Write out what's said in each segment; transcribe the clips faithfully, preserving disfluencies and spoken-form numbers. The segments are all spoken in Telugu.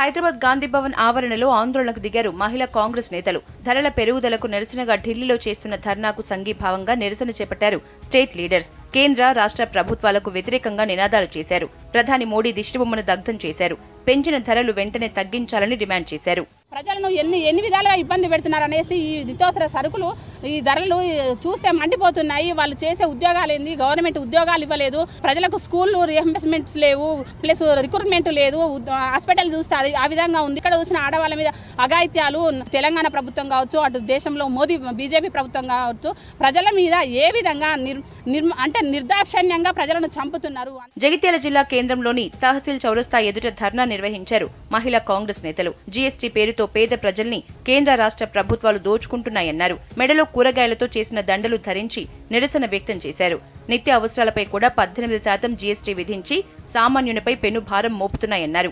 హైదరాబాద్ గాంధీ భవన్ ఆవరణలో ఆందోళనకు దిగారు మహిళా కాంగ్రెస్ నేతలు. ధరల పెరుగుదలకు నిరసనగా ఢిల్లీలో చేస్తున్న ధర్నాకు సంఘీభావంగా నిరసన చేపట్టారు స్టేట్ లీడర్స్. కేంద్ర రాష్ట్ర ప్రభుత్వాలకు వ్యతిరేకంగా నినాదాలు చేశారు. ప్రధాని మోడీ దిష్టిబొమ్మను దగ్ధం చేశారు. పెంచిన ధరలు వెంటనే తగ్గించాలని డిమాండ్ చేశారు. ప్రజలను ఎన్ని ఎన్ని విధాలుగా ఇబ్బంది పెడుతున్నారు అనేసి ఈ నిత్యావసర సరుకులు ఈ ధరలు చూస్తే మండిపోతున్నాయి. వాళ్ళు చేసే ఉద్యోగాలు ఏంది, గవర్నమెంట్ ఉద్యోగాలు ఇవ్వలేదు, ప్రజలకు స్కూల్ రియంబర్స్మెంట్స్ లేవు, ప్లస్ రిక్రూట్మెంట్ లేదు, హాస్పిటల్ చూస్తే ఆ విధంగా ఉంది. ఇక్కడ వచ్చిన ఆడవాళ్ళ మీద అఘాయిత్యాలు తెలంగాణ ప్రభుత్వం కావచ్చు, అటు దేశంలో మోదీ బీజేపీ ప్రభుత్వం కావచ్చు, ప్రజల మీద ఏ విధంగా అంటే నిర్దాక్షిణ్యంగా ప్రజలను చంపుతున్నారు. జగిత్యాల జిల్లా కేంద్రంలోని తహసీల్ చౌరస్తా ఎదుట ధర్నా నిర్వహించారు మహిళా కాంగ్రెస్ నేతలు. జీఎస్టీ పేరుతో పేద ప్రజల్ని కేంద్ర రాష్ట్ర ప్రభుత్వాలు దోచుకుంటున్నాయన్నారు. మెడలో కూరగాయలతో చేసిన దండలు ధరించి నిరసన వ్యక్తం చేశారు. నిత్య అవసరాలపై కూడా పద్దెనిమిది శాతం జీఎస్టీ విధించి సామాన్యునిపై పెను భారం మోపుతున్నాయన్నారు.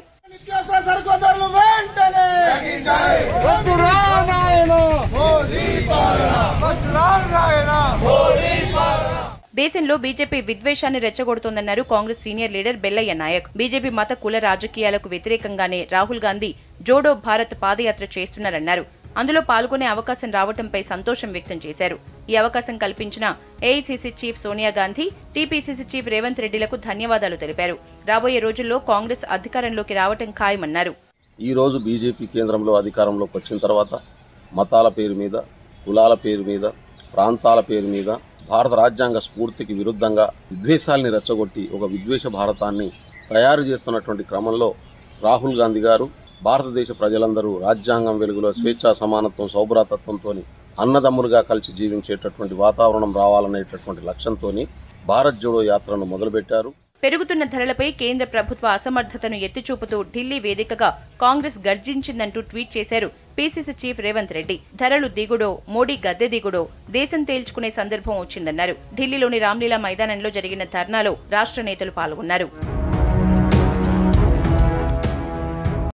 దేశంలో బీజేపీ విద్వేషాన్ని రెచ్చగొడుతోందన్నారు Congress senior leader Bellaiah Naik. BJP మత కుల రాజకీయాలకు వ్యతిరేకంగానే రాహుల్ గాంధీ జోడో భారత్ పాదయాత్ర చేస్తున్నారన్నారు. అందులో పాల్గొనే అవకాశం రావడంపై సంతోషం వ్యక్తం చేశారు. ఈ అవకాశం కల్పించిన AICC chief Sonia Gandhi, TPCC chief Revanth రెడ్డిలకు ధన్యవాదాలు తెలిపారు. రాబోయే రోజుల్లో కాంగ్రెస్ అధికారంలోకి రావటం ఖాయమన్నారు. ఈ రోజు బీజేపీ కేంద్రంలో అధికారంలోకి వచ్చిన తర్వాత మతాల పేరు మీద, కులాల పేరు మీద, ప్రాంతాల పేరు మీద భారత రాజ్యాంగ స్ఫూర్తికి విరుద్ధంగా విద్వేషాల్ని రెచ్చగొట్టి ఒక విద్వేష భారతాన్ని తయారు చేస్తున్నటువంటి క్రమంలో రాహుల్ గాంధీ గారు భారతదేశ ప్రజలందరూ రాజ్యాంగం వెలుగులో స్వేచ్ఛా సమానత్వం సౌభ్రాతత్వంతో అన్నదమ్ములుగా కలిసి జీవించేటటువంటి వాతావరణం రావాలనేటటువంటి లక్ష్యంతో భారత్ జోడో యాత్రను మొదలుపెట్టారు. పెరుగుతున్న ధరలపై కేంద్ర ప్రభుత్వ అసమర్థతను ఎత్తిచూపుతూ ఢిల్లీ వేదికగా కాంగ్రెస్ గర్జించిందంటూ ట్వీట్ చేశారు పీసీసీ చీఫ్ రేవంత్ రెడ్డి. ధరలు దిగుడో, మోడీ గద్దె దిగుడో దేశం తేల్చుకునే సందర్భం వచ్చిందన్నారు. ఢిల్లీలోని రామ్లీలా మైదానంలో జరిగిన ధర్నాలో రాష్ట్ర నేతలు పాల్గొన్నారు.